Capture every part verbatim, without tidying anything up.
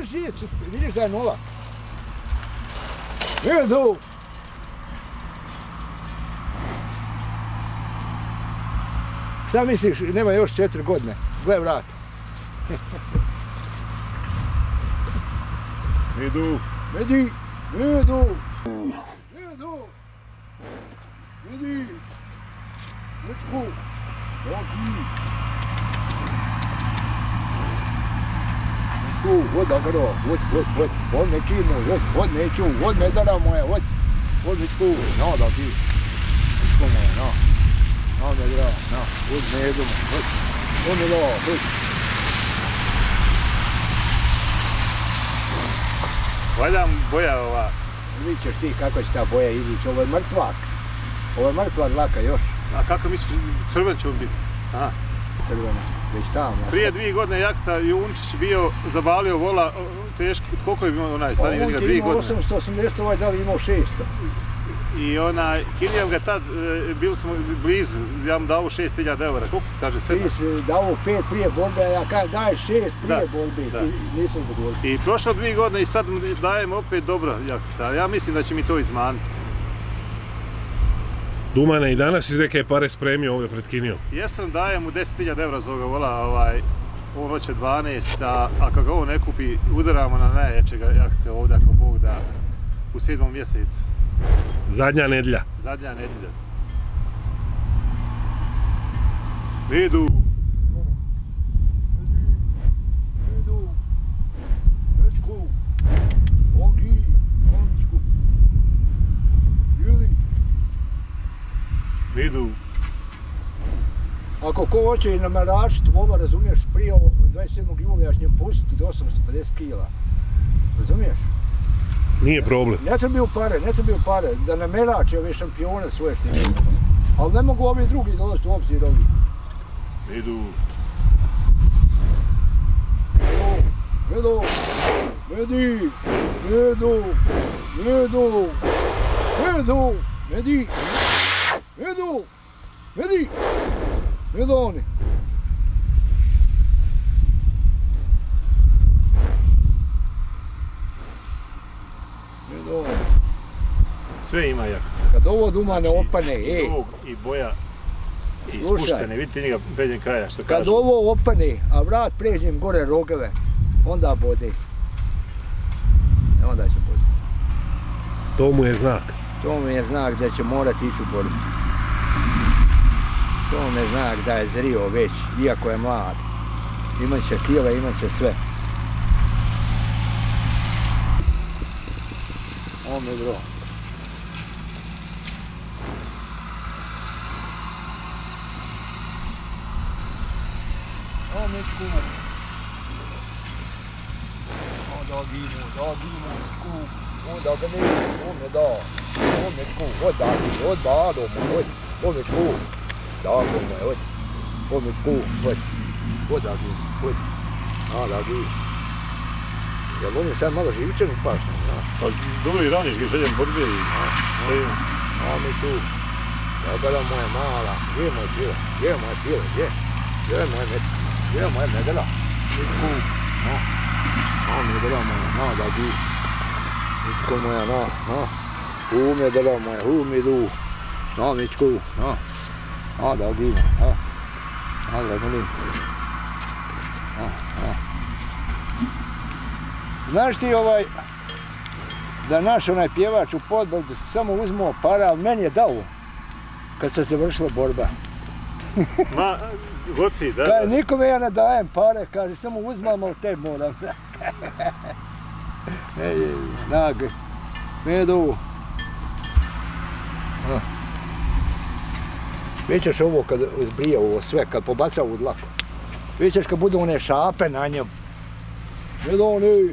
vidiš, vidiš da je nula. Medu! Šta misliš, nema još četiri godine? Gle vrat. Medu! Medi! Medu! Medu! Medi! Mečku! Dogi! Mečku, vod agro, vod, vod, vod, vod nećimo, vod, vod neću, vod medara moja, vod, vod mečku, no da ti, mečku moja, no, no medara, no, vod medu, vod, vod medara, vod. Valja boja ova. Vidit ćeš ti kako će ta boja izići, ovo je mrtvak, ovo je mrtva dlaka još. A kako misliš, crven će on biti? Aha. Crvena, već tamo. Prije dvije godine Jakca Junčić bio zabalio vola, teško, koliko je bio onaj stariji njega, dvije godine? On je imao osamsto osamdeset, ovaj da li imao šesto. I onaj, Kilijan ga tad, bili smo blizu, ja mu dao šest hiljada eura, koliko se kaže, sedam? Ti si dao pet prije borbe, a ja kažem daj šest prije borbe i nismo dogovorili. I prošlo dvije godine i sad mu dajem opet dobro Jakca, ali ja mislim da će mi to izmaniti. Dumane, i danas iz neke pare spremio ovdje pred Kinijom? Jesam, dajem mu deset hiljada eura za ovoga vola, ovaj, on hoće dvanaest, a ako ga ovo ne kupi, udaramo na najjačega Jakce ovdje, ako Bog da, u sedmom mjesecu. Zadnja nedjelja. Zadnja nedjelja. Medu! Medu! Mečku! Ogi! Momčku! Juli! Medu! Ako ko hoće i nameračit vola, razumiješ, prije dvadeset sedmog jula ja ću njemu pustiti do osamsto pedeset kila. Razumiješ? Nije problem. Ne trebaju pare, ne trebaju pare, da namerači ove šampione svoje s njim. Ali ne mogu ovi drugi dolaziti u obzir ovi. Medu! Medu! Medi! Medu! Medu! Medu! Medi! Medu! Medi! Medoni! Medoni! Sve ima Jakca. Kad ovo Dumane opane, ej! Drug i boja i spuštene, vidite njega prednjeg kraja što kaže. Kad ovo opane, a vrat pređem gore rogave, onda bode. Onda će pustiti. To mu je znak. To mu je znak da će morati ići u borbu. To mu je znak da je zrio već, iako je mlad. Imat će kile, imat će sve. Ovo mi je bro. Ovo mi je čkumat. Ovo da gimu, da gimu, čku. Ovo da ga ne, ovo mi je da. Ovo mi je čku, ovo da gi, ovo da do mu, ovo mi je čku. Da go mu je, ovo mi je čku, ovo da gi, ovo da gi. Jel on je sad malo živčan i pašno, znaš? Pa dobro i raniš ga sredjem borbe i sve ima. A mi tu, da gada moja mala, gdje je moja pila, gdje je moja pila, gdje? Gdje je moja medela, gdje je moja medela? Mitku, no. A medela moja, na da gi. Mitku moja, na, na. U medela moja, u medu. Na Mitku, na. A da gi, na. A da molim. A, a. Znaš ti ovaj, da naš onaj pjevač u Podbalu samo uzmuo para, ali meni je dao kad se završila borba. Ma, goci, da. Kaže, nikome ja ne dajem pare, kaže, samo uzmam, ali te moram. Ej, snage, medu. Vidjet ovo kad zbrije ovo sve, kad pobaca u dlaku. Vidjet kad budu one šape na njemu. Medoni.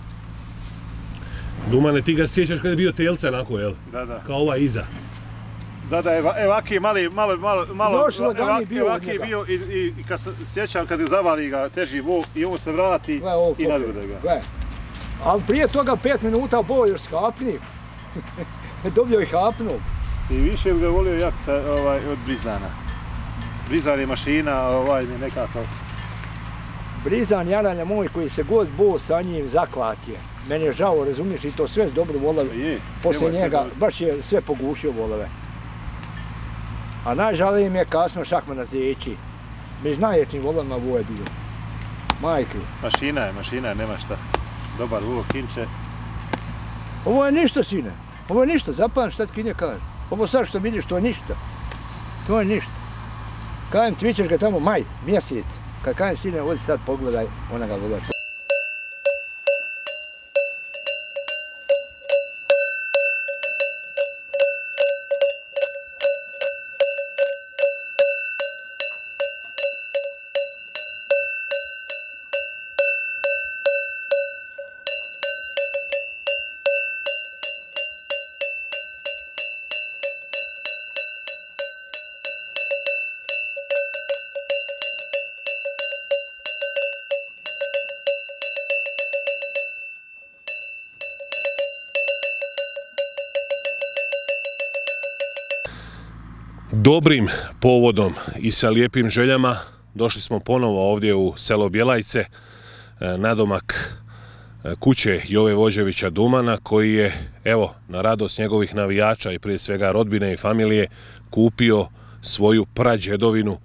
Dumane, ti ga sjećaš kad je bio telce onako, jel? Da, da. Kao ova iza. Da, da, evaki mali, malo, malo, malo, Još lagani bio od evaki njega. bio i, i, i kad se sjećam kad zavali ga teži vol i on se vrati i nadvrde ga. Gle. Ali prije toga pet minuta bo još skapni. Dobio i hapnu. I više bi ga volio Jakca ovaj, od Brizana. Brizan je mašina, ovaj mi nekako Brizan jaranja moj koji se god bo sa njim zaklat je. Meni je žao, razumiješ, i to sve s dobro volove. Poslije njega baš je sve pogušio volove. A najžalije mi je kasno šahmana zeći. Među najječnim volovima ovo je bio. Majke. Mašina je, mašina je, nema šta. Dobar uvo, kinče. Ovo je ništa, sine. Ovo je ništa, zapamti šta ti kinje kaže. Ovo sad što vidiš, to je ništa. To je ništa. Kajem ti vićeš ga tamo maj, mjesec. Kad kajem sine, odi sad pogledaj, ona ga voda. Dobrim povodom i sa lijepim željama došli smo ponovo ovdje u selo Bjelajce, nadomak kuće Jove Vođevića Dumana, koji je, evo, na radost njegovih navijača i prije svega rodbine i familije, kupio svoju prađedovinu.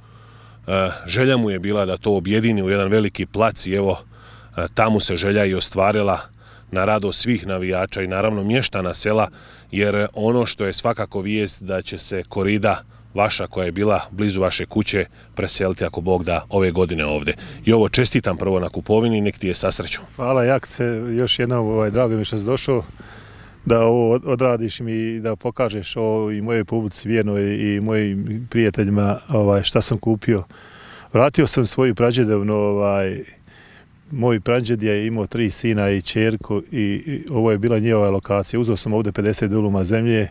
Želja mu je bila da to objedini u jedan veliki plac i evo, tamo se želja i ostvarila na radost svih navijača i naravno mještana sela, jer ono što je svakako vijest da će se korida vaša koja je bila blizu vaše kuće preseliti ako Bog da ove godine ovdje. I ovo čestitam prvo na kupovini i nek ti je sa srećom. Hvala Jakce, još jednom ovaj, drago mi što si došao da ovo odradiš mi i da pokažeš ovo i mojoj publici vjernoj i mojim prijateljima ovaj, šta sam kupio. Vratio sam svoju prađedevnu, ovaj, moj prađed je imao tri sina i ćerku i, i ovo je bila njihova lokacija. Uzeo sam ovdje pedeset duluma zemlje,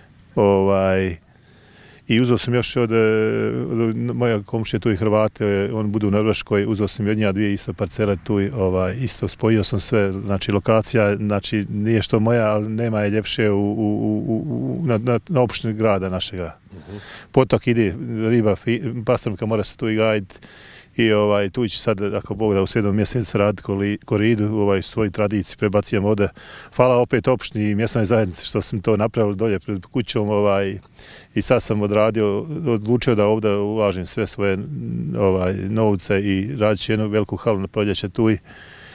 ovaj, i uzeo sam još od, od moja komšije tu i Hrvate, on budu u Norveškoj, uzeo sam od njega dvije isto parcele tu, ovaj, isto spojio sam sve, znači lokacija, znači nije što moja, ali nema je ljepše u, u, u, na, na, na opštini grada našega. Uh-huh. Potok ide, riba, pastrmka mora se tu i gajiti i ovaj, tu će sad, ako Bog da u sedam mjesec raditi koridu, ovaj, svoju tradiciju prebacijem ovdje. Hvala opet opštini i mjesnoj zajednici što sam to napravili dolje pred kućom, ovaj, i sad sam odradio, odlučio da ovdje ulažem sve svoje ovaj, novce i radit ću jednu veliku halu na proljeće tu i,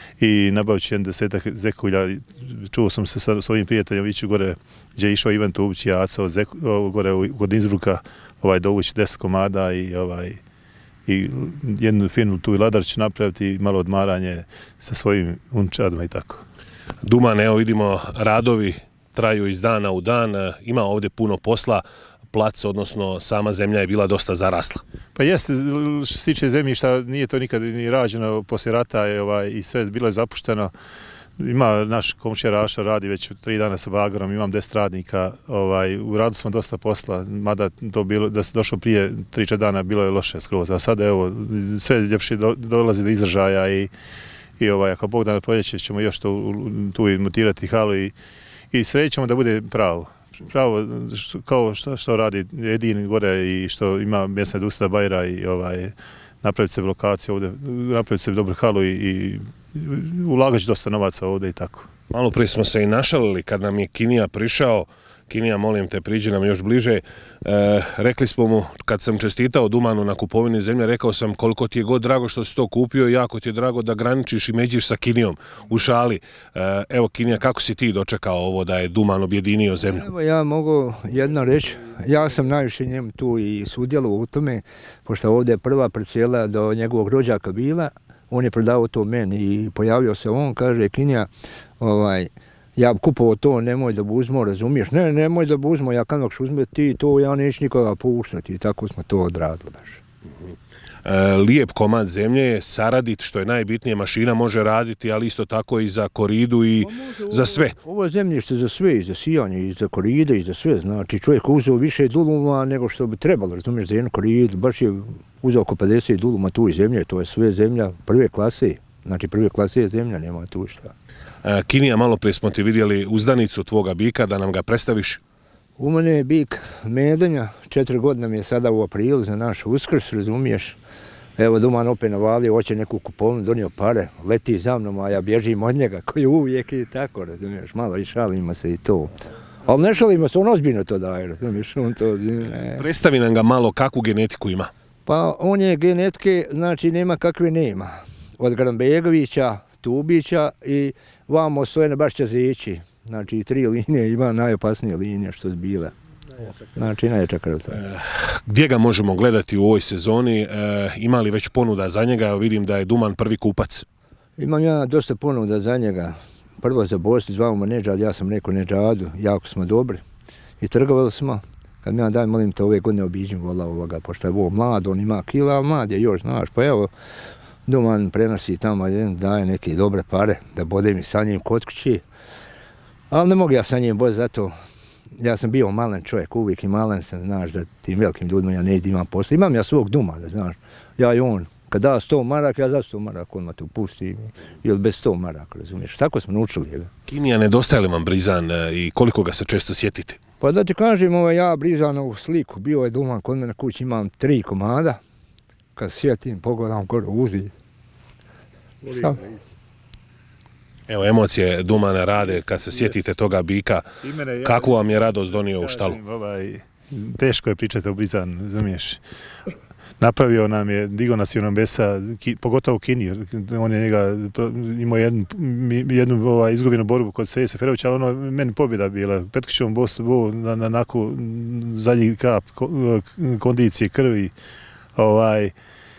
i nabavit ću jedan desetak zekulja. Čuo sam se sa svojim prijateljom ići gore gdje je išao Ivan Tubić i Aco, gore kod Innsbrucka, ovaj, dovući deset komada i ovaj, i jednu finu tu i ladar ću napraviti i malo odmaranje sa svojim unčadima i tako. Duman, evo vidimo, radovi traju iz dana u dan, ima ovdje puno posla, plac, odnosno sama zemlja je bila dosta zarasla. Pa jeste, što se tiče zemljišta, nije to nikad ni rađeno, poslije rata je ovaj, i sve bilo je zapušteno. Ima naš komšija Raša, radi već tri dana sa bagarom, imam deset radnika, ovaj, u radu smo dosta posla, mada to bilo, da se došao prije tri četiri dana bilo je loše skroz, a sad evo, sve ljepše do, dolazi do izražaja i, i ovaj, ako Bog da na proljeće ćemo još to, tu montirati halu i, i srećemo da bude pravo. Pravo kao što, što radi Edin gore i što ima mjesna industrija Bajra i ovaj, napraviti se lokaciju ovdje, napraviti se dobru halu i, i ulagaći dosta novaca ovdje i tako. Malo prije smo se i našalili kad nam je Kinija prišao. Kinija, molim te, priđi nam još bliže. E, rekli smo mu, kad sam čestitao Dumanu na kupovini zemlje, rekao sam koliko ti je god drago što si to kupio i jako ti je drago da graničiš i međiš sa Kinijom u šali. E, evo Kinija, kako si ti dočekao ovo da je Duman objedinio zemlju? Evo ja mogu jedno reći, ja sam najviše njemu tu i sudjelovao u tome, pošto ovdje je prva parcela do njegovog rođaka bila, on je prodao to meni i pojavio se on, kaže Kinija, ovaj, ja bi kupovao to, nemoj da buzmo, razumiješ? Ne, nemoj da buzmo, ja kad ću uzmeti ti to, ja neću nikoga puštati i tako smo to odradili baš. E, lijep komad zemlje je saradit, što je najbitnije, mašina može raditi, ali isto tako i za koridu i može, za sve. Ovo je zemljište za sve, i za sijanje, i za koride, i za sve, znači čovjek uzeo više duluma nego što bi trebalo, razumiješ, za jednu koridu, baš je uzeo oko pedeset duluma tu i zemlje, to je sve zemlja prve klase, znači prve klase je zemlja, nema tu šta. E, Kinija, malo prije smo ti vidjeli uzdanicu tvoga bika, da nam ga predstaviš. U mene je bik Medanja, četiri godine mi je sada u aprilu za naš Uskrs, razumiješ. Evo Duman opet navalio, hoće neku kupovnu, donio pare, leti za mnom, a ja bježim od njega, koji uvijek i tako, razumiješ, malo i šalimo se i to. Ali ne šalimo se, on ozbiljno to daje, razumiješ, on to... Ne. Predstavi nam ga malo kakvu genetiku ima. Pa on je genetike, znači nema kakve nema. Od Granbegovića, Tubića i vamo Stojana Bašća Zeći. Znači tri linije, ima najopasnije linije što su bile. Znači najjača krv. Gdje ga možemo gledati u ovoj sezoni? E, ima li već ponuda za njega? Vidim da je Duman prvi kupac. Imam ja dosta ponuda za njega. Prvo za Bosni zvamo Neđad, ja sam rekao Neđadu, jako smo dobri. I trgovali smo. Kad mi ja daj, molim te, ove godine obiđem vola ovoga, pošto je ovo mlad, on ima kila, ali mlad je još, znaš, pa evo, Duman prenosi tamo, daje neke dobre pare, da bodem i sa njim kod kući. Ali ne mogu ja sa njim bod, zato ja sam bio malen čovjek, uvijek i malen sam, znaš, za tim velikim ljudima ja neću da imam posla. Imam ja svog Dumana, znaš, ja i on. Kad da sto maraka, ja za sto maraka odmah te upustim, ili bez sto maraka, razumiješ. Tako smo naučili. Kinija, nedostaje li vam Brizan i koliko ga se često sjetite? Pa da ti kažem, ovaj, ja Brizanovu sliku, bio je Duman kod mene kući, imam tri komada. Kad sjetim, pogledam gore uzi. Evo, emocije Dumana rade, kad se sjetite toga bika, kakvu vam je radost donio u štalu? Teško je pričati o Brizanu, razumiješ. Napravio nam je, digo nas je besa, pogotovo u Kini, on je njega imao jednu, jednu ovaj, izgubljenu borbu kod Seje Seferovića, ali ono meni pobjeda bila. Petkićevom bosu bo, na, na naku zadnji kap kondicije krvi. Ovaj,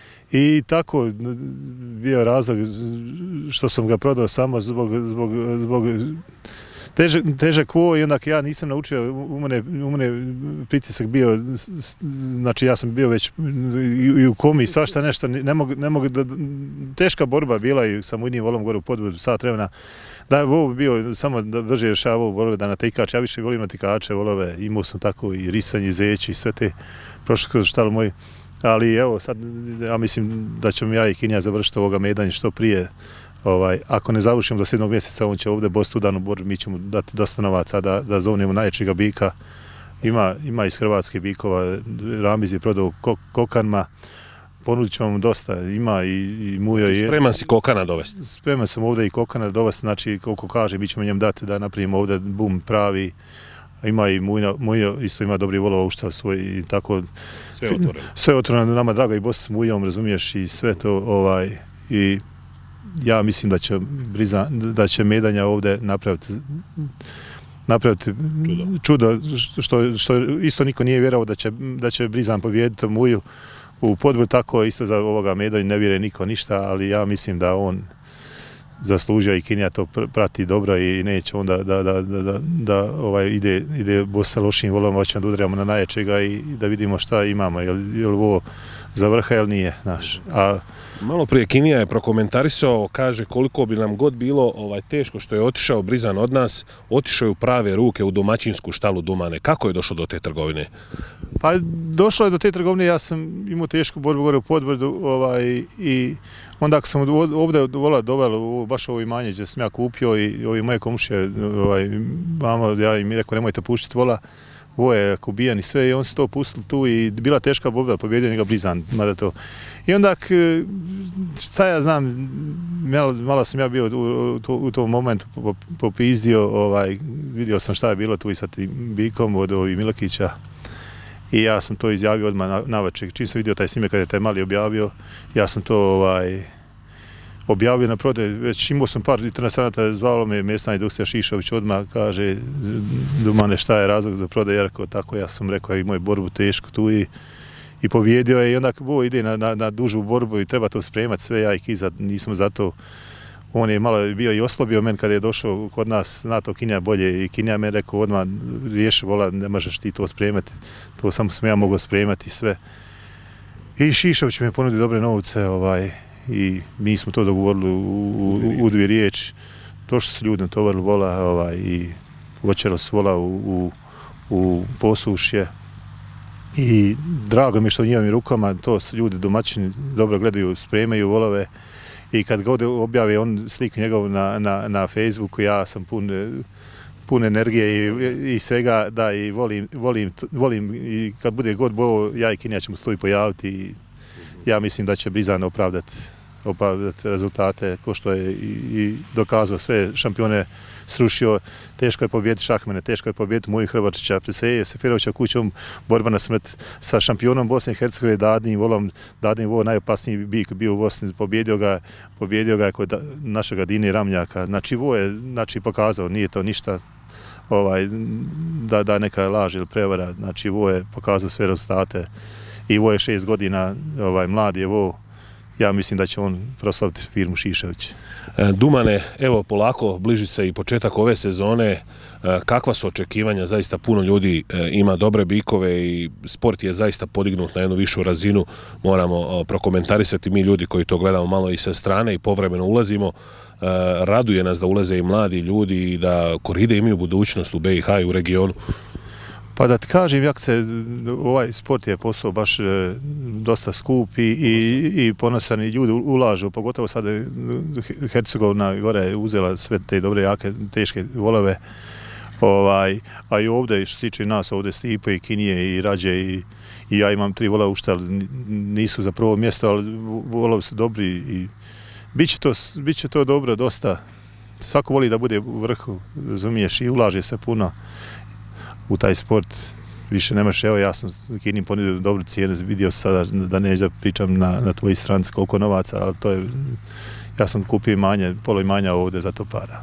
I tako bio razlog što sam ga prodao samo zbog, zbog, zbog težak, težak vo i ondak ja nisam naučio, u mene, u mene pritisak bio, znači ja sam bio već i, i u komi, svašta nešto, ne mogu, ne mogu da, teška borba bila i sa mujnim volom gore u podvodu, sat vremena, da je ovo bio samo da brže rješavao volove da natikače, ja više volim natikače volove, imao sam tako i risanje, i zeći, sve te prošle kroz štalu moji. Ali evo sad, ja mislim da ćemo ja i Kinija završiti ovoga medanja što prije. Ovaj, ako ne završimo do sedmog mjeseca, on će ovdje bosti u danu borbu, mi ćemo dati dosta novaca da, da zovnemo najjačega bika. Ima, ima iz Hrvatske bikova, Ramiz je prodao kokanma, ponudit ćemo mu dosta, ima i, i mujo je... Spreman si kokana dovesti? Spreman sam ovdje i kokana dovesti, znači koliko kaže, mi ćemo njem dati da napravimo ovdje bum pravi. Ima i Mujo, Mujo isto ima dobri volova ušta svoj i tako. Sve otvoreno. Sve otvoreno, nama drago i Bos s Mujom, razumiješ, i sve to, ovaj, i ja mislim da će Brizan, da će medanja ovdje napraviti napraviti čudo, čudo što, što isto niko nije vjerovao da će, da će Brizan pobijediti Muju u podboru, tako isto za ovoga medanja ne vjeruje niko ništa, ali ja mislim da on zaslužio i Kinija to prati dobro i neće onda da, da, da, da, da ovaj, ide, ide Bos sa lošim volom, hoćemo da udaramo na najjačega i da vidimo šta imamo, je li ovo za vrha ili nije, znaš. A malo prije Kinija je prokomentarisao, kaže koliko bi nam god bilo ovaj, teško što je otišao Brizan od nas, otišao je u prave ruke u domaćinsku štalu Dumane. Kako je došlo do te trgovine? Pa došlo je do te trgovine, ja sam imao tešku borbu gore u Podbrdu ovaj, i onda ako sam ovdje vola dovelo baš ovo imanje gdje sam ja kupio i ovi moje komšije, ovaj, mama, ja im rekao nemojte puštiti vola, ovo je ubijan i sve i on se to pustili tu i bila teška borba, pobjedio njega Brizan, mada to. I onda, šta ja znam, malo, malo sam ja bio u, u, u tom momentu popizdio, ovaj, vidio sam šta je bilo tu i sa tim bikom od ovih Milakića. I ja sam to izjavio odmah na, na večer. Čim sam vidio taj snimak kada je taj mali objavio, ja sam to ovaj, objavio na prodaj. Već imao sam par interesanata, zvalo me mjesna industrija Šišović odmah, kaže Dumane šta je razlog za prodaj, ja rekao tako, ja sam rekao i moju borbu teško tu i, i pobjedio je i onda bo ide na, na, na dužu borbu i treba to spremati sve, ja i Kiza nismo zato. On je malo bio i oslabio men kada je došao kod nas, zna to Kinija bolje i Kinija me rekao odmah riješi vola, ne možeš ti to spremati, to samo sam ja mogao spremati sve. I Šišović mi je ponudio dobre novce ovaj, i mi smo to dogovorili u, u, u dvije riječi. Došli su ljudi na tovarili vola ovaj, i voćelo su vola u, u, u posušje. I drago mi je što u njihovim rukama, to su ljudi domaćini, dobro gledaju, spremaju volove. I kad god objave on sliku njegov na, na, na Facebooku, ja sam pun, pun energije i, i svega, da, i volim, volim, volim i kad bude god bo, ja i Kinija ćemo stoji pojaviti i, ja mislim da će Brizan opravdati opravdati rezultate, ko što je i, i dokazao sve šampione, srušio. Teško je pobijediti Šahmene, teško je pobijediti Muju Hrvačića, Preseje Seferovića kućom, borba na smrt sa šampionom Bosne i Hercegovine, Dadnim Volom. Dadnim Vol, najopasniji bik bio u Bosni, pobjedio ga, pobjedio ga kod našega Dini Ramljaka. Znači, Vo je znači, pokazao, nije to ništa ovaj, da, da neka laž ili prevara. Znači, Vo je pokazao sve rezultate i Vo je šest godina, ovaj, mladi je Vo. Ja mislim da će on proslaviti firmu Šišević. Dumane, evo polako bliži se i početak ove sezone. Kakva su očekivanja? Zaista puno ljudi ima dobre bikove i sport je zaista podignut na jednu višu razinu. Moramo prokomentarisati mi ljudi koji to gledamo malo i sa strane i povremeno ulazimo. Raduje nas da ulaze i mladi ljudi i da koride imaju budućnost u B i H i u regionu. Pa da ti kažem, jak se ovaj sport je postao baš e, dosta skup i, i, i ponosan i ljudi ulažu, pogotovo sad Hercegovina gore je uzela sve te dobre, jake, teške volove, ovaj, a i ovdje, što se tiče nas, ovdje Stipe i Kinije i Rađe i, i ja imam tri vola ušte, ali nisu za prvo mjesto, ali volovi su dobri i bit će to, bit će to dobro dosta. Svako voli da bude u vrhu, razumiješ, i ulaže se puno u taj sport, više nemaš, evo ja sam Kini ponudio dobru cijenu, vidio sada da neću da pričam na, na tvoji stranci koliko novaca, ali to je, ja sam kupio imanje, polo imanja ovdje za to para.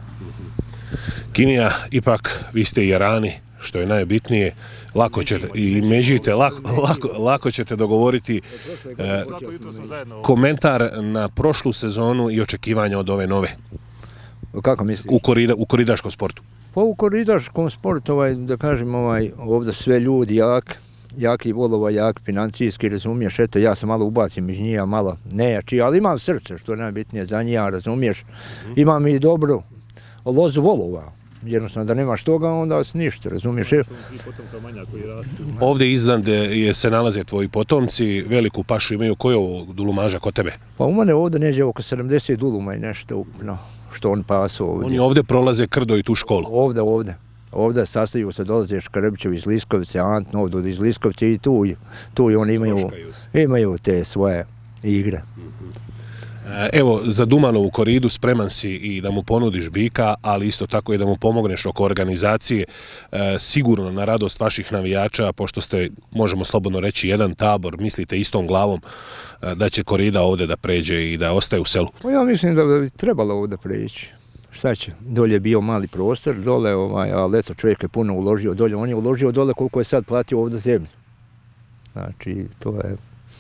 Kinija, ipak vi ste i Jarani, što je najbitnije, lako ćete, i međite, lako, lako, lako ćete dogovoriti eh, komentar na prošlu sezonu i očekivanja od ove nove. Kako misliš? U, korida, u koridaškom sportu. Pa u koridaškom sportu, ovaj, da kažem, ovaj, ovdje sve ljudi jak, jaki volova, jak financijski, razumiješ, eto, ja sam malo ubacim među njih, malo nejači, ali imam srce, što je najbitnije za njih, razumiješ, imam i dobro lozu volova, jednostavno da nemaš toga, onda si ništa, razumiješ. Ovdje iznad je, se nalaze tvoji potomci, veliku pašu imaju, koji je ovo dulumaža kod tebe? Pa u mene ovdje neđe oko sedamdeset duluma i nešto ukupno, što on pasu ovdje. Oni ovdje prolaze krdo i tu školu? Ovdje, ovdje. Ovdje sastaju se, dolaze Škrbićev iz Liskovice, Antno ovdje iz Liskovice i tu, tu i oni imaju, imaju te svoje igre. Evo, za Dumanovu koridu spreman si i da mu ponudiš bika, ali isto tako i da mu pomogneš oko organizacije, e, sigurno na radost vaših navijača, pošto ste, možemo slobodno reći, jedan tabor, mislite istom glavom e, da će korida ovdje da pređe i da ostaje u selu. Pa ja mislim da bi trebalo ovdje preći. Šta će, dolje je bio mali prostor, dole, ovaj, ali eto, čovjek je puno uložio dolje, on je uložio dole koliko je sad platio ovdje zemlju. Znači, to je,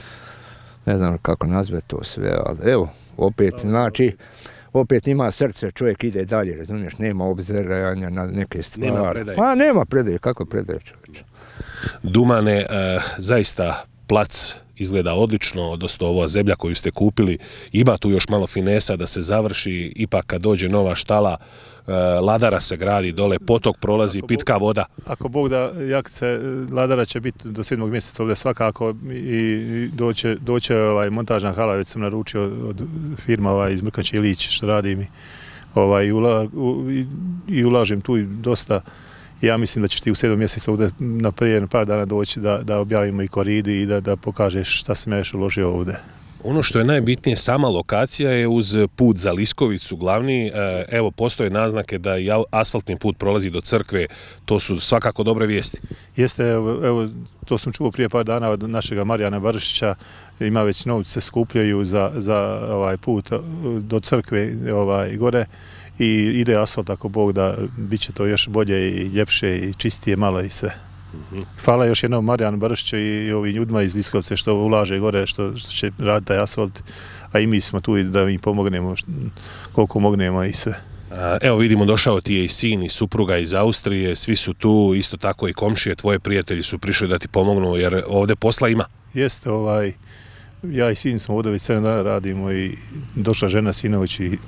ne znam kako nazve to sve, ali evo, opet, znači, opet ima srce, čovjek ide dalje, razumiješ, nema obziranja na neke stvari. Nema predaje. Pa nema predaje, kako predaje čovječe. Dumane, e, zaista plac izgleda odlično, odnosno ova zemlja koju ste kupili, ima tu još malo finesa da se završi, ipak kad dođe nova štala, Ladara se gradi dole, potok prolazi, pitka voda. Ako Bog da, Jakice, Ladara će biti do sedmog mjeseca ovdje svakako i doće, doće ovaj, montažna hala, već sam naručio od firma ovaj, iz Mrkač Ilić što radi mi ovaj, i, ula, u, i, i ulažem tu dosta. Ja mislim da ćeš ti u sedmom mjesecu ovdje na prije par dana doći da, da objavimo i koridi i da, da pokažeš šta sam ja još uložio ovdje. Ono što je najbitnije, sama lokacija je uz put za Liskovicu glavni. Evo, postoje naznake da i asfaltni put prolazi do crkve. To su svakako dobre vijesti. Jeste, evo, evo to sam čuo prije par dana od našega Marijana Baršića. Ima već novci se skupljaju za, za ovaj put do crkve ovaj, gore i ide asfalt, ako Bog da, bit će to još bolje i ljepše i čistije malo i sve. Hvala još jednom Marijanu Baršiću i ovim ljudima iz Liskovce što ulaže gore, što, što će raditi taj asfalt, a i mi smo tu da im pomognemo koliko mognemo i sve. Evo vidimo, došao ti je i sin i supruga iz Austrije, svi su tu, isto tako i komšije, tvoje prijatelji su prišli da ti pomognu jer ovdje posla ima. Jeste, ovaj, ja i sin smo ovdje već sedam dana radimo i došla žena sinoć i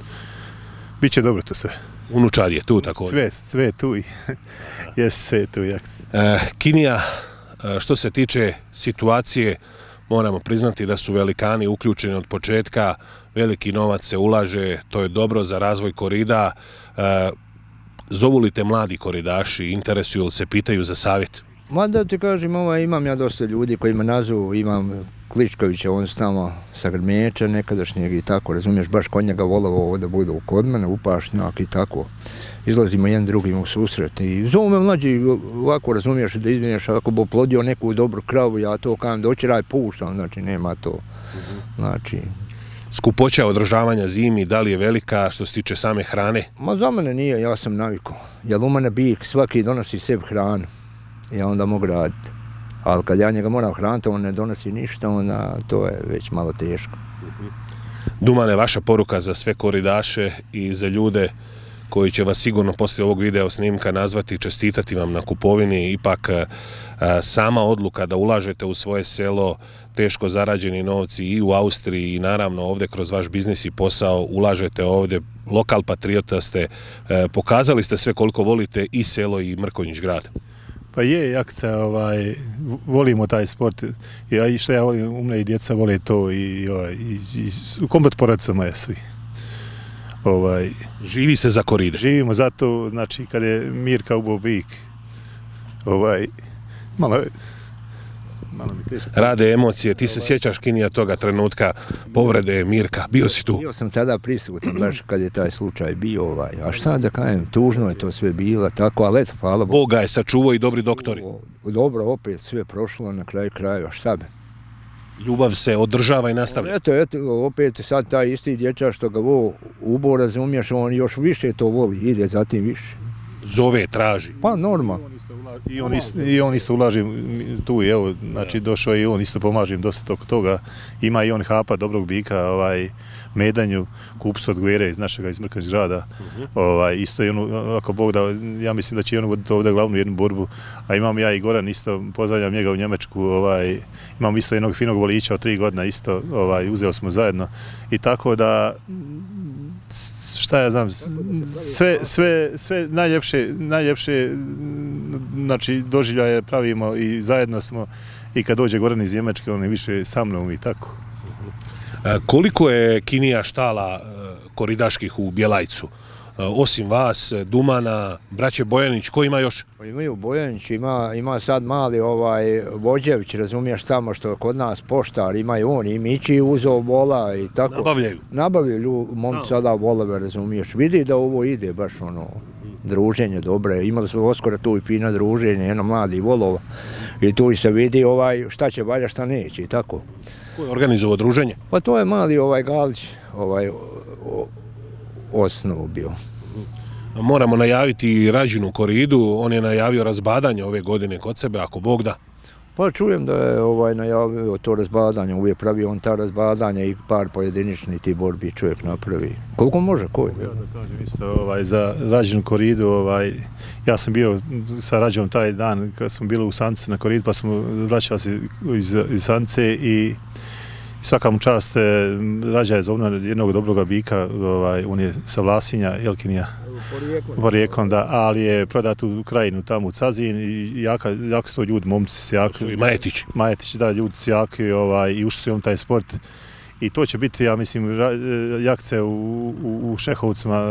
bit će dobro to sve. Unučad je tu tako? Sve, sve je tu i jes, sve je tu. E, Kinija, što se tiče situacije, moramo priznati da su velikani uključeni od početka, veliki novac se ulaže, to je dobro za razvoj korida. E, zovu li te mladi koridaši, interesuju li se, pitaju za savjet? Ma da ti kažem, ovaj, imam ja dosta ljudi koji me nazovu, imam Kličkovića, on su tamo sa Grmeča nekadašnjeg i tako, razumiješ, baš kod njega volao ovo da budu kod mene, u pašnjak i tako. Izlazimo jedan drugim u susret i zovu me mlađi, ovako razumiješ da izvinješ, ako bi oplodio neku dobru kravu, ja to kajem doći raj puštam, znači nema to, znači... Skupoća održavanja zimi, da li je velika što se tiče same hrane? Ma za mene nije, ja sam navikao, jer u mene bik svaki donosi sebi hranu, ja onda mogu raditi. Ali kad ja njega moram hraniti, on ne donosi ništa, onda to je već malo teško. Dumane, vaša poruka za sve koridaše i za ljude koji će vas sigurno poslije ovog video snimka nazvati i čestitati vam na kupovini. Ipak sama odluka da ulažete u svoje selo, teško zarađeni novci i u Austriji i naravno ovdje kroz vaš biznis i posao ulažete ovdje, lokal patriota ste, pokazali ste sve koliko volite i selo i Mrkonjić grad. Pa je, Jakca, ovaj, volimo taj sport, ja, i što ja volim, umne i djeca vole to i, ovaj, i, i komplet porodica moja svi. Ovaj, Živi se za koride. Živimo zato, znači, kad je Mirka ubao bik, ovaj, malo, malo mi teško. Rade emocije, ti se sjećaš, Kinija, toga trenutka povrede Mirka, bio si tu? Bio sam tada prisutan, baš kad je taj slučaj bio, ovaj, a šta da kajem, tužno je to sve bilo, tako, ali eto, hvala Bogu. Boga je sačuvao i dobri doktori. Dobro, opet sve prošlo na kraju krajeva, šta bi? Ljubav se održava i nastavlja. Eto, eto, opet sad taj isti dječak što ga vo ubo, razumiješ, on još više to voli, ide zatim više. Zove, traži. Pa normalno. I on isto, i on isto ulaži tu, evo, znači došao i on isto pomaže im dosta tog toga. Ima i on hapa dobrog bika, ovaj, medanju, kupcu od Guere iz našega iz Mrkonjić grada. Uh-huh. Ovaj, isto je ono, ako Bog da, ja mislim da će on voditi ovdje glavnu jednu borbu, a imam ja i Goran isto, pozdravljam njega u Njemačku, ovaj, imam isto jednog finog voliča od tri godina isto, ovaj, uzeli smo zajedno i tako da, šta ja znam, sve, sve, sve najljepše, najljepše, znači doživljaje pravimo i zajedno smo i kad dođe Goran iz Njemačke, on je više sa mnom i tako. Koliko je Kinija štala koridaških u Bjelajcu? Osim vas, Dumana, braće Bojanić, ko ima još? Imaju Bojanić, ima, ima sad mali ovaj Vođević, razumiješ tamo što kod nas poštar, imaju on i Mići uzeo vola i tako. Nabavljaju? Nabavljaju, momci sada volove, razumiješ. Vidi da ovo ide baš ono, druženje dobre. Imali smo oskoro tu i fina druženje, jedno mladi volova. I tu se vidi ovaj šta će valja, šta neće i tako. Ko je organizovao druženje? Pa to je mali ovaj Galić, ovaj osnov bio. Moramo najaviti Rađinu koridu, on je najavio razbadanje ove godine kod sebe, ako Bog da. Pa čujem da je ovaj najavio to razbadanje, uvijek pravi on ta razbadanja i par pojediničnih ti borbi čovjek napravi. Koliko može, koji? Ja da kažem isto ovaj, za Rađinu koridu, ovaj, ja sam bio sa Rađom taj dan kad smo bili u Sance na koridu, pa smo vraćali se iz, iz Sance i svaka mu čast, Rađa je zovna jednog dobroga bika, ovaj, on je sa Vlasinja, Jelkinija, porijeklom, da, ali je prodat u krajinu tamo u Cazin i jaka, jako su to ljudi, momci s jaki. I Majetić. Majetić, da, ljudi s jaki, ovaj, i ušli su on taj sport. I to će biti, ja mislim, Jakce u, u, u Šehovcima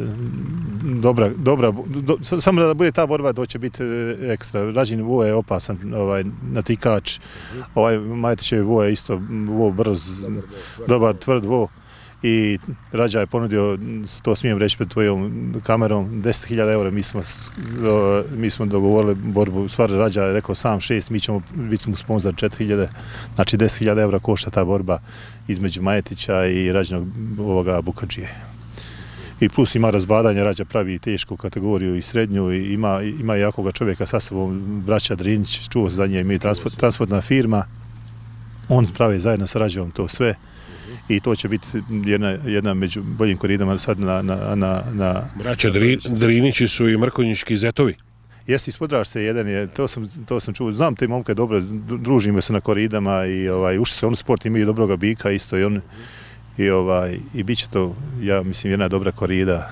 dobra, dobra do, samo da bude ta borba, to će biti ekstra. Rađin vo je opasan, ovaj, natikač, ovaj Majetićev vo je isto vo brz, dobar, tvrd vo. I Rađa je ponudio, to smijem reći pred tvojom kamerom, deset hiljada eura, mi smo, mi smo dogovorili borbu, stvar Rađa je rekao sam šest, mi ćemo biti mu sponzor četiri hiljade, znači deset hiljada eura košta ta borba između Majetića i Rađinog ovoga Bukadžije. I plus ima razbadanje, Rađa pravi tešku kategoriju i srednju i ima, ima jakoga čovjeka sa sobom, braća Drinić, čuo se za nje, imaju transport, transportna firma, on pravi zajedno sa Rađom to sve. I to će biti jedna, jedna među boljim koridama sad na... na, na, na Braća Dri, Drinići su i Mrkonjiški zetovi. Jeste, ispodraš se jedan, je, to, sam, to sam čuo, znam te momke dobro, družimo se na koridama i ovaj, ušli se on sport, imaju dobroga bika isto i on i, ovaj, i bit će to, ja mislim, jedna dobra korida.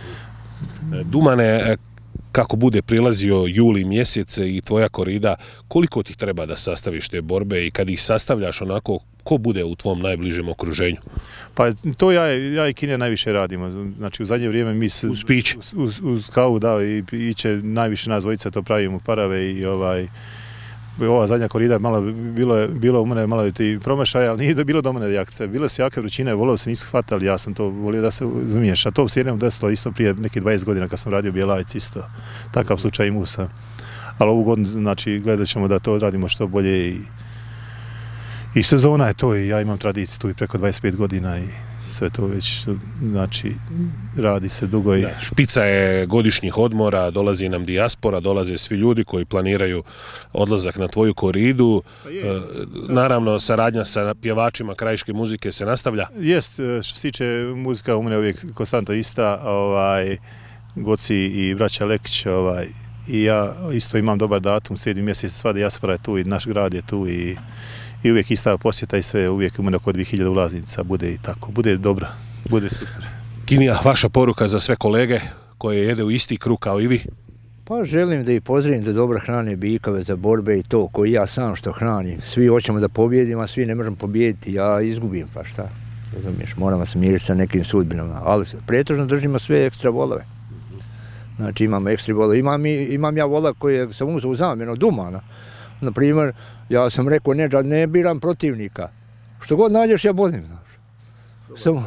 Dumane, kako bude prilazio juli mjesec i tvoja korida, koliko ti treba da sastaviš te borbe i kad ih sastavljaš onako, ko bude u tvom najbližem okruženju? Pa to ja, ja i Kinija najviše radimo. Znači u zadnje vrijeme mi se... Uz piće? Uz, uz kavu, da, i iće najviše nas dvojica to pravimo parave i ovaj... ova zadnja korida, malo, bilo, je, bilo u mene malo i promašaja, ali nije bilo do mene jakce. Bilo se jake vrućine, volio se nisu hvatali, ja sam to volio da se zmiješ. A to se jednom desilo isto prije nekih dvadeset godina kad sam radio Bjelavici isto. Takav slučaj imao sam. Ali ovu godinu, znači, gledat ćemo da to odradimo što bolje i, i sezona je to i ja imam tradiciju tu i preko dvadeset pet godina i sve to već, znači, radi se dugo i... Da, špica je godišnjih odmora, dolazi nam dijaspora, dolaze svi ljudi koji planiraju odlazak na tvoju koridu. Pa je, naravno, saradnja sa pjevačima krajiške muzike se nastavlja? Jest, što se tiče muzika, u mene uvijek konstantno ista, ovaj, Goci i braća Lekić, ovaj, i ja isto imam dobar datum, sedmi mjesec, sva dijaspora je tu i naš grad je tu i i uvijek ista posjeta i sve, uvijek ima oko dvije hiljade ulaznica, bude i tako, bude dobra, bude super. Kinija, vaša poruka za sve kolege koje jede u isti kruh kao i vi? Pa želim da ih pozdravim da dobro hrane bikave za borbe i to, koji ja sam što hranim. Svi hoćemo da pobjedimo, a svi ne možemo pobijediti, ja izgubim, pa šta, razumiješ, moramo se miriti sa nekim sudbinama, ali pretežno držimo sve ekstra volove. Znači imam ekstra volove, imam, imam ja vola koje sam uzeo u zamjenu od Dumana. Na primjer, ja sam rekao, ne, ne biram protivnika. Što god nađeš, ja bodim, znaš. Samo...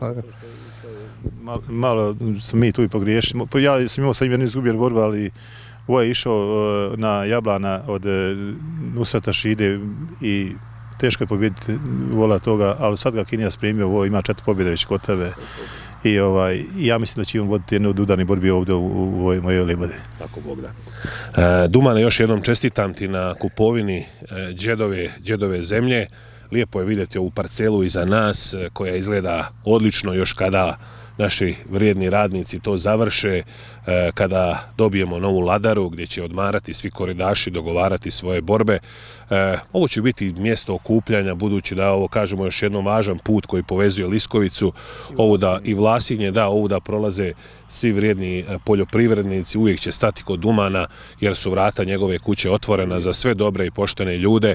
Malo, malo sam mi tu i pogriješili. Ja sam imao sa njim jednu izgubljen borbu, ali ovo je išao na Jablana od Nusrata Šide i teško je pobjediti vola toga, ali sad ga Kinija spremio, ovo ima četiri pobjede već kod tebe. I ovaj, ja mislim da će imam voditi jednu od udarnih borbi ovdje u, u ovoj mojoj Libodi. Tako Bog da. E, Dumane, još jednom čestitam ti na kupovini e, džedove, džedove zemlje. Lijepo je vidjeti ovu parcelu iza nas e, koja izgleda odlično još kada naši vrijedni radnici to završe, e, kada dobijemo novu ladaru gdje će odmarati svi koridaši, dogovarati svoje borbe. E, ovo će biti mjesto okupljanja, budući da ovo, kažemo, još jednom važan put koji povezuje Liskovicu, ovu da, i Vlasinje, da, ovu da prolaze svi vrijedni poljoprivrednici, uvijek će stati kod Dumana jer su vrata njegove kuće otvorena za sve dobre i poštene ljude.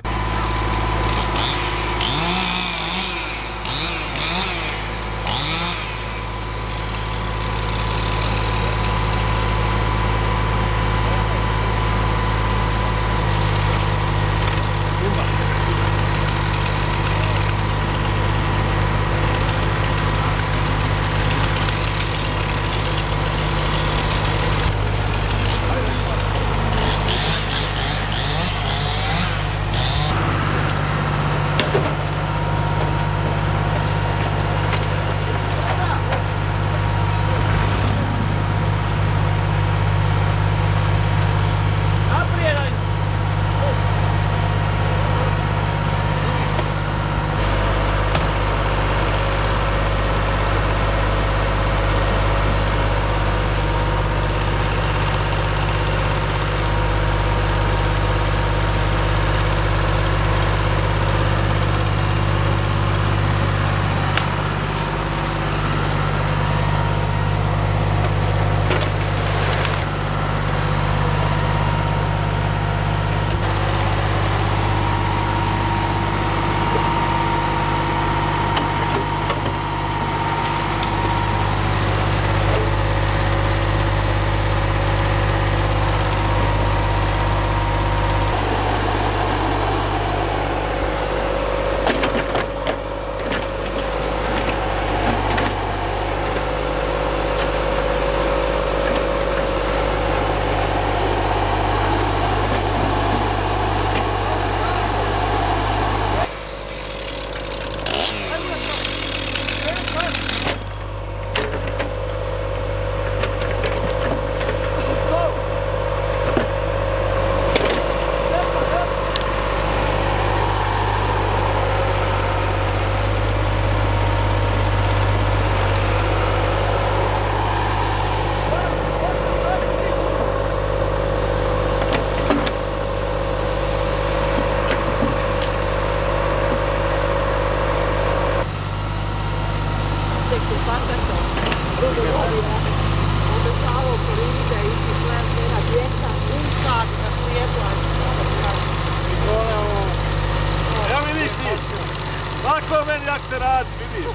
Tako meni jak se radi, vidiš.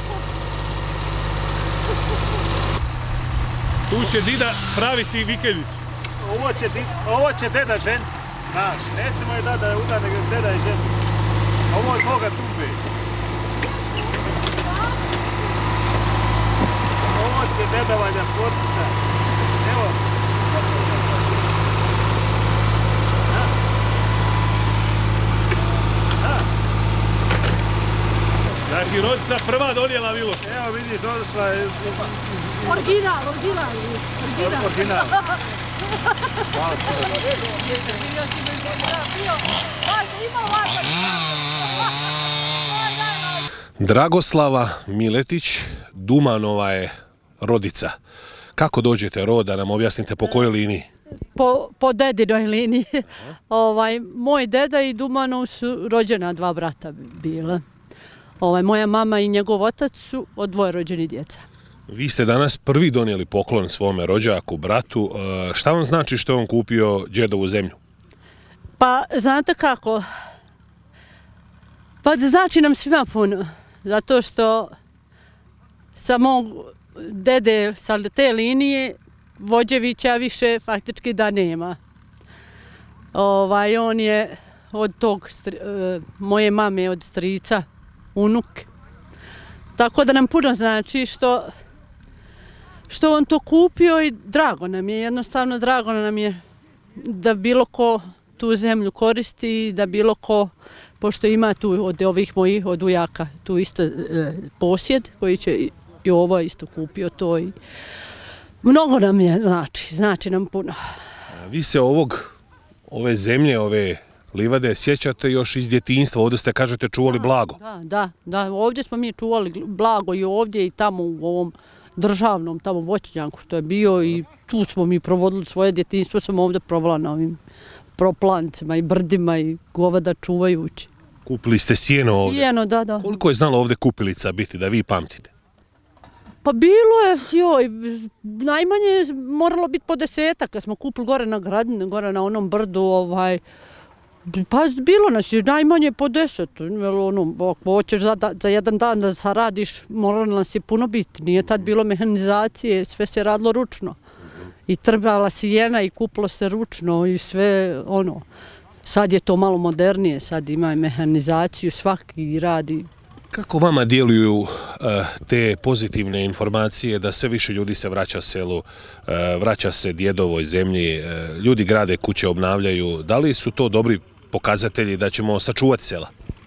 Tu će dida praviti vikendicu. Ovo će, ovo će deda žen. Znaš, nećemo je da da je udar, nego deda je žena. Ovo je moga tumbe. Ovo će dedavanja potica. Evo. Znači, rodica prva donijela vilu. Evo vidiš, došla je... Original, original. Original. Hvala Dragoslava Miletić, Dumanova je rodica. Kako dođete rod, da nam objasnite po kojoj liniji? Po, po dedinoj liniji. ovaj, moj deda i Dumanov su rođena dva brata bile. Ovaj, moja mama i njegov otac su od dvoje rođeni djeca. Vi ste danas prvi donijeli poklon svome rođaku, bratu. E, šta vam znači što je on kupio džedovu zemlju? Pa, znate kako? Pa znači nam svima puno. Zato što sa mog dede, sa te linije, Vođevića više faktički da nema. Ovaj, on je od tog, moje mame, od strica, unuk. Tako da nam puno znači što, što on to kupio i drago nam je, jednostavno drago nam je da bilo ko tu zemlju koristi, da bilo ko, pošto ima tu od ovih mojih, od ujaka, tu isto e, posjed koji će i ovo isto kupio to i mnogo nam je, znači, znači nam puno. Vi se ovog, ove zemlje, ove livade sjećate još iz djetinjstva, ovdje ste, kažete, čuvali da, blago. Da, da, da, ovdje smo mi čuvali blago i ovdje i tamo u ovom državnom, tamo voćnjaku što je bio i tu smo mi provodili svoje djetinjstvo, sam ovdje provela na ovim proplancima i brdima i goveda čuvajući. Kupili ste sjeno ovdje? Sjeno, da, da. Koliko je znalo ovdje kupilica biti, da vi pamtite? Pa bilo je, joj, najmanje moralo biti po desetak, kad smo kupili gore na Gradini, gore na onom brdu, ovaj, pa bilo nas je najmanje po deset, ono, ako hoćeš za, za jedan dan da saradiš, moralo nas je puno biti, nije tad bilo mehanizacije, sve se radilo ručno. I trbala sjena i kupilo se ručno i sve, ono, sad je to malo modernije, sad ima mehanizaciju, svaki radi. Kako vama djeluju uh, te pozitivne informacije da sve više ljudi se vraća selu, uh, vraća se djedovoj zemlji, uh, ljudi grade kuće, obnavljaju, da li su to dobri pokazatelji da ćemo sačuvati sela?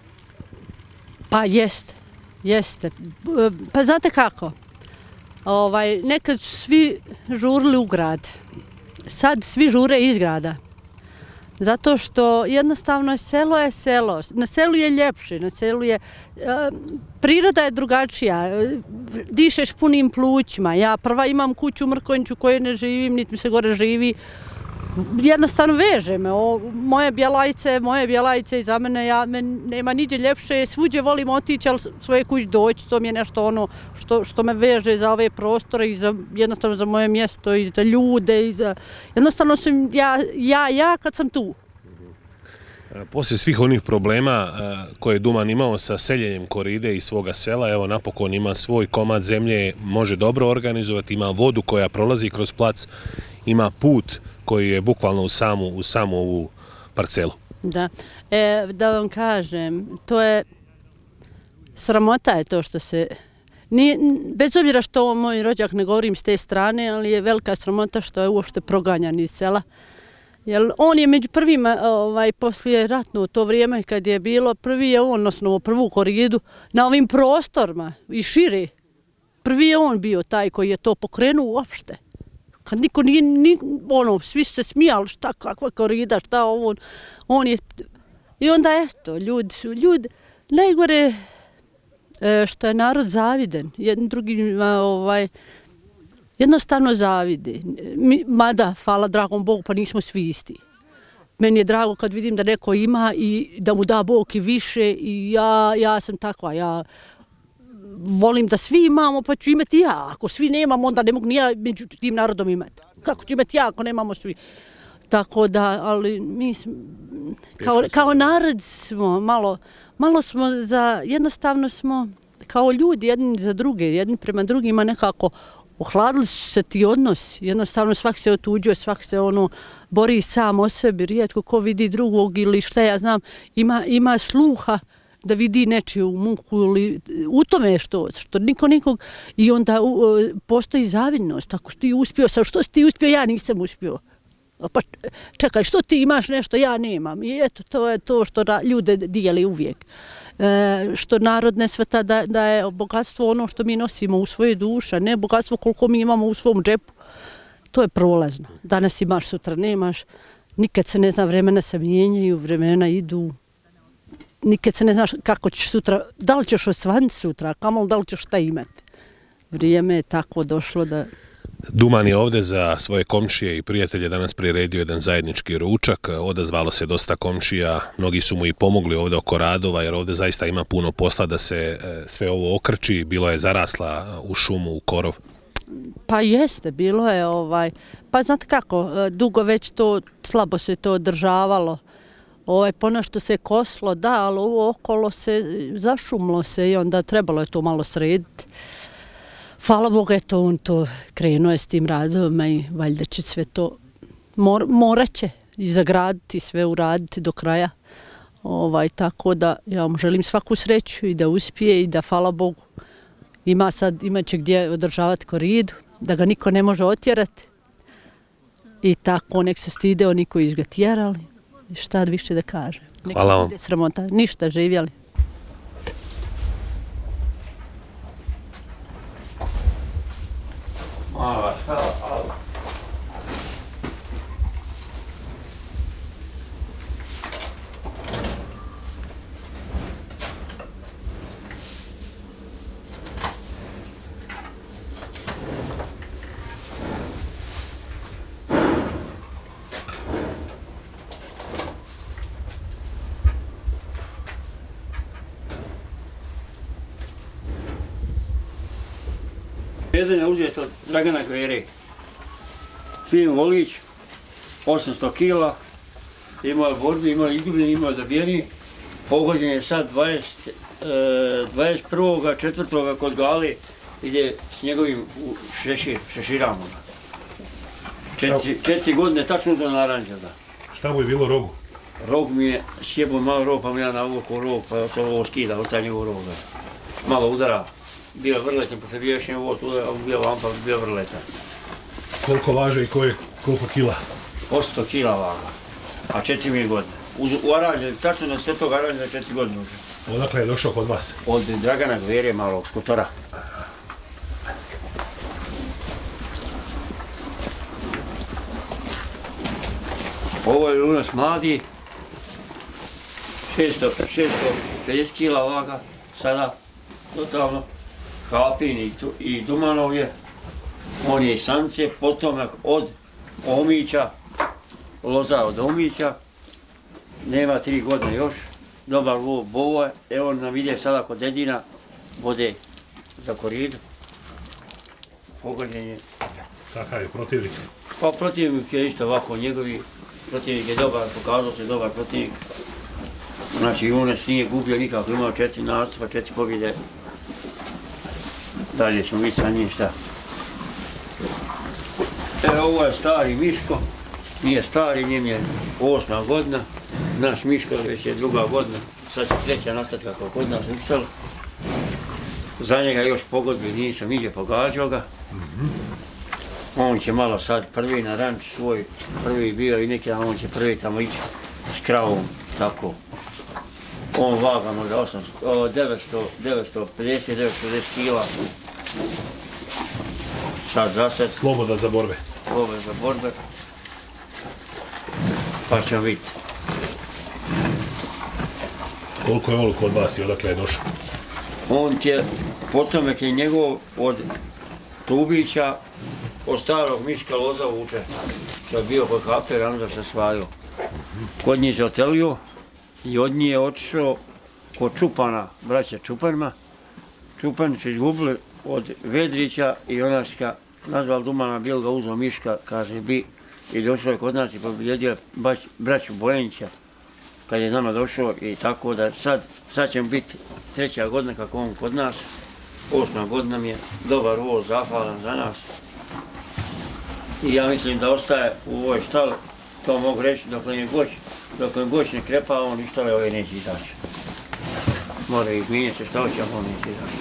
Pa jeste, jeste. Pa znate kako? Ovaj, nekad su svi žurili u grad, sad svi žure iz grada. Zato što jednostavno selo je selo, na selu je ljepše, na selu je, e, priroda je drugačija, dišeš punim plućima. Ja prva imam kuću u Mrkonjiću koju ne živim, niti mi se gore živi. Jednostavno veže me, o, moje Bjelajce, moje Bjelajce iza mene, ja, me, nema niđe ljepše, svuđe volim otići, ali svoje kući doći, to mi je nešto ono što, što me veže za ove prostore i za, jednostavno za moje mjesto i za ljude i za, jednostavno sam ja, ja, ja kad sam tu. Poslije svih onih problema koje je Duman imao sa seljenjem koride iz svoga sela, evo napokon ima svoj komad zemlje, može dobro organizovati, ima vodu koja prolazi kroz plac, ima put koji je bukvalno u samu, u samu ovu parcelu. Da, e, da vam kažem, to je, sramota je to što se, nije, bez obzira što ovo moj rođak ne govorim s te strane, ali je velika sramota što je uopšte proganjan iz sela. Jer on je među prvima, ovaj, poslije ratno u to vrijeme kad je bilo, prvi je on osnovo prvu koridu na ovim prostorima i šire. Prvi je on bio taj koji je to pokrenuo uopšte. Kad niko nije, ni, ono, svi su se smijali, šta, kakva korida, šta ovo, on je, i onda eto, ljudi su, ljudi, najgore e, što je narod zaviden, jedni drugima, ovaj, jednostavno zavide, Mi, mada, hvala dragom Bogu, pa nismo svi isti. Meni je drago kad vidim da neko ima i da mu da Bog i više i ja, ja sam takva, ja volim da svi imamo, pa ću imati ja. Ako svi nemamo, onda ne mogu ni ja među tim narodom imati. Kako ću imati ja ako nemamo svi? Tako da, ali mi smo, kao, kao narod smo malo, malo smo za, jednostavno smo kao ljudi jedni za druge, jedni prema drugima nekako ohladili su se ti odnosi, jednostavno svak se otuđuje, svak se ono bori sam o sebi, rijetko ko vidi drugog ili šta ja znam, ima, ima sluha da vidi nečiju muku ili u tome je što, što niko nikog i onda u, postoji zavidnost, ako ti uspio, sa što si ti uspio, ja nisam uspio. Pa čekaj, što ti imaš nešto, ja nemam. I eto, to je to što ljude dijeli uvijek. E, što narod ne sveta da, da je bogatstvo ono što mi nosimo u svoje duše, ne bogatstvo koliko mi imamo u svom džepu. To je prolazno. Danas imaš, sutra nemaš. Nikad se ne zna, vremena se mijenjaju, vremena idu. Nikad se ne znaš kako ćeš sutra, da li ćeš osvaniti sutra, kamo da li ćeš šta imati. Vrijeme je tako došlo da... Duman je ovdje za svoje komšije i prijatelje danas priredio jedan zajednički ručak. Odazvalo se dosta komšija, mnogi su mu i pomogli ovdje oko radova, jer ovdje zaista ima puno posla da se sve ovo okrči. Bilo je zarasla u šumu, u korov. Pa jeste, bilo je ovaj, pa znate kako, dugo već to, slabo se to održavalo. Ovaj, ponešto se koslo, da, ali ovo okolo se, zašumlo se i onda trebalo je to malo srediti. Hvala Bogu, eto, on to krenuo je s tim radovima i valjda će sve to, mor, morat će i zagraditi, sve uraditi do kraja. Ovaj, tako da ja mu želim svaku sreću i da uspije i da, hvala Bogu, ima sad, imaće gdje održavati koridu, da ga niko ne može otjerati. I tako, nek se stide oni koji su ga tjerali. Šta više da kaže. Hvala vam. Sramota, ništa, živjeli. Mala, šta, ali... Jedan je uzeto od Dragana Gvere, fin volić, osamsto kila, imao je borbi, imao je izgubljen, imao je zabijeni, pogođen je sad dvadeset prvog četvrtog kod Gale, ide s njegovim šešir, šeširamo ga. Četiri, četiri godine, tačno do naranđa. Šta mu je bilo rogu? Rog mi je sjebao malo rog, pa mi ja navukao rog, pa se ovo skida, od taj njegov rog. Malo udara. Bio vrletan, posle bio još ovo tu, on bio lampa, bio vrletan. Koliko važe i koje, koliko kila? osamsto kila vaga, a četiri mi je godine. U, u Aranđe, tačno na svetog Aranđa četiri godine uže. Odakle je došao kod vas? Od Dragana Gvere, malog skutora. Ovo je u nas mladi, šesto pedeset kila vaga, sada totalno. Halpin i, i Dumanov je, on je iz Sance, potomak od Omića, loza od Omića, nema tri godine još, dobar lov bovo, evo nam ide sada kod Dedina, vode za koridu, pogođen je. Kakav je protivnik? Pa protivnik je isto ovako, njegovi protivnik je dobar, pokazao se dobar protivnik. Znači, Junes nije gubio nikako, imao četiri nastupa, četiri pobjede. Dalje ćemo vidjeti sa njim šta. E, ovo je stari Miško, nije stari, njim je osma godina. Naš Miško već je druga godina, sad će treća nastati kako kod nas ustalo. Za njega još pogodbi nisam iđe pogađao ga. On će malo sad prvi na ranč svoj, prvi bio i neki, a on će prvi tamo ići s kravom, tako. On vaga možda osamsto, devetsto, devetsto pedeset, devetsto pedeset kila. Sad zasad. Sloboda za borbe. Sloboda za borbe. Pa ćemo vidjeti. Koliko je volk od vas i odakle je došao? On je, potomek je njegov od Tubića, od starog Miška loza vuče. Što je bio kod Kape, rano se svajao. Kod njih se otelio i od njih je otišao kod Čupana, braća Čupanima. Čupani su izgubili od Vedrića i Onaška, nazval Dumana, bil ga uzao Miška, kaže bi, i došao je kod nas i pobjedio braću Bojanića, kad je nama došao i tako da sad, sad ćemo biti treća godina kako on kod nas. osma godina mi je, dobar voz, zahvalan za nas. I ja mislim da ostaje u ovoj štali, to mogu reći, dok je goć, dok je goć ne krepa, on i štale ove neće izaći. Mora ih mijenjati se šta hoće, a on neće izaći.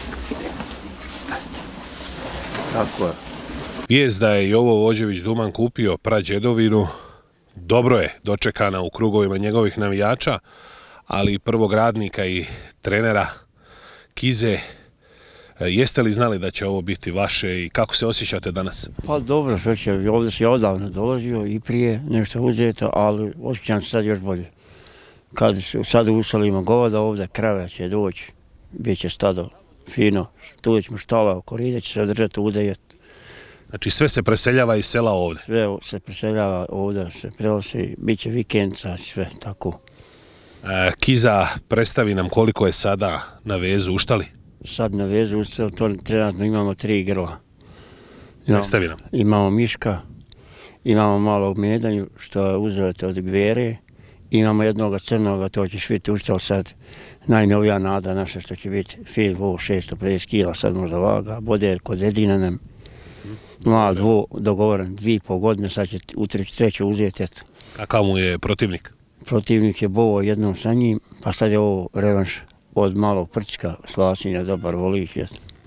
Tako je. Vijest da je Jovo Vođević Duman kupio prađedovinu dobro je dočekana u krugovima njegovih navijača, ali i prvog radnika i trenera Kize. Jeste li znali da će ovo biti vaše i kako se osjećate danas? Pa dobro, što će, ovdje si odavno dolazio i prije nešto uzeto, ali osjećam se sad još bolje. Kad sad usalimo govada ovdje, krave će doći, bit će stado fino, tu ćemo štala, koride će se održati udajet. Znači sve se preseljava iz sela ovdje? Sve se preseljava ovdje, se prenosi, bit će vikendca, sve tako. E, Kiza, predstavi nam koliko je sada na vezu u štali? Sad na vezu u štali, to trenutno imamo tri grla. Predstavi nam. Imamo miška, imamo malog medanju, što je uzete od gvere, imamo jednog crnoga, to ćeš vidjeti uštao sad, najnovija nada naša što će biti fil vo šesto pedeset kila, sad možda vaga, boder kod Edina nam. Mlad dvo, dogovoren, dvije i pol godine, sad će u treću uzeti. Kakav mu je protivnik? Protivnik je bovo jednom sa njim, pa sad je ovo revanš od malog prčka, Slasinja, dobar volič.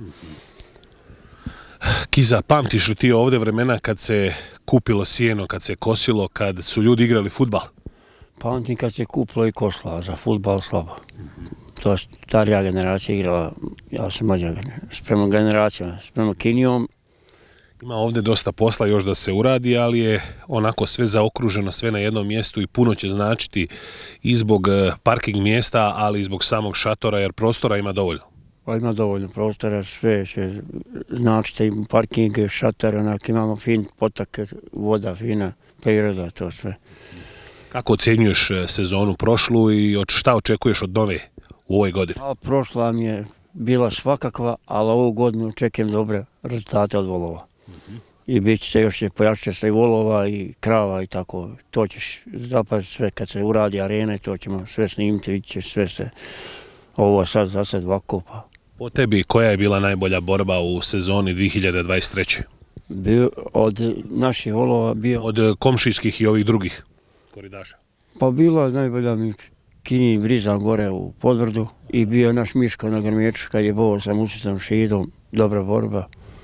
Kiza, pamtiš li ti ovdje vremena kad se kupilo sjeno, kad se kosilo, kad su ljudi igrali fudbal? Pamtim kad se kupilo i kosla, za fudbal slabo. To je starija generacija igrala, ja sam mlađa spremno generacijama, spremno Kinijom. Ima ovdje dosta posla još da se uradi, ali je onako sve zaokruženo, sve na jednom mjestu i puno će značiti i zbog parking mjesta, ali i zbog samog šatora, jer prostora ima dovoljno. Pa ima dovoljno prostora, sve će značiti i parking, šator, onak imamo fin potak, voda fina, priroda, to sve. Kako ocjenjuješ sezonu prošlu i šta očekuješ od nove u ovoj godini? A prošla mi je bila svakakva, ali ovu godinu očekujem dobre rezultate od volova. I bit će se još pojačati se i volova i krava i tako. To ćeš zapaziti sve kad se uradi arena i to ćemo sve snimiti, vidit ćeš sve se. Ovo sad za sad ovako pa. Po tebi, koja je bila najbolja borba u sezoni dvije hiljade dvadeset treće? Bio od naših volova bio... Od komšijskih i ovih drugih koridaša? Pa bila najbolja mi Kinji Brizan gore u Podvrdu i bio naš Miško na Grmječu kad je bovo sa Musicom Šidom, dobra borba.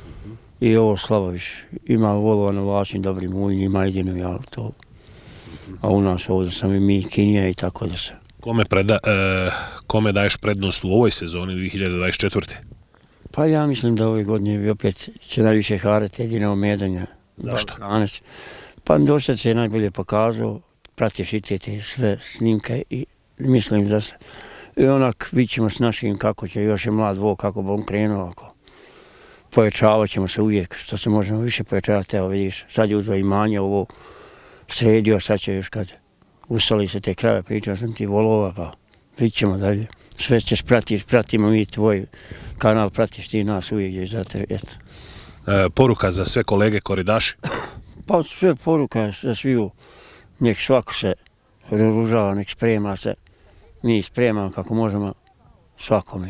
I ovo Slavović, ima volova na Vlačin, dobri mujni, ima jedinu ja to. A u nas ovdje sam i mi, Kinija i tako da se. Kome, preda, e, kome daješ prednost u ovoj sezoni dvije hiljade dvadeset četvrte? Pa ja mislim da ove godine bi opet će najviše harati jedino medanja. Zašto? Balkanec. Pa dosad se je najbolje pokazao, pratiš i te sve snimke i mislim da se... I onak vidimo s našim kako će, još je mlad vo, kako bi on krenuo ako. Pojačavat ćemo se uvijek, što se možemo više pojačavati, evo vidiš, sad je uzeo imanje ovo sredio, sad će još kad usali se te krave, pričao sam ti volova, pa vidit ćemo dalje. Sve ćeš pratiš, pratimo mi tvoj kanal, pratiš ti nas uvijek gdje zater, eto. E, poruka za sve kolege koridaši? Pa sve poruka za sviju, nek svako se ružava, nek sprema se, mi spremamo kako možemo svakome.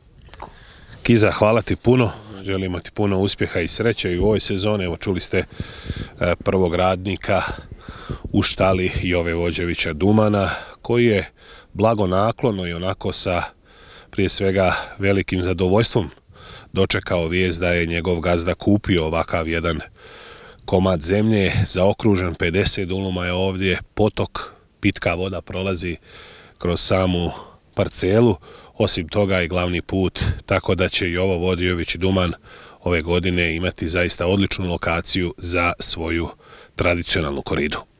Kiza, hvala ti puno. Želimo ti puno uspjeha i sreće i u ovoj sezoni. Evo čuli ste prvog radnika u štali Jove Vođevića Dumana, koji je blagonaklono i onako sa prije svega velikim zadovoljstvom dočekao vijest da je njegov gazda kupio ovakav jedan komad zemlje, zaokružen pedeset duluma je ovdje, potok, pitka voda prolazi kroz samu parcelu. Osim toga i glavni put, tako da će Jovo Vođević Duman ove godine imati zaista odličnu lokaciju za svoju tradicionalnu koridu.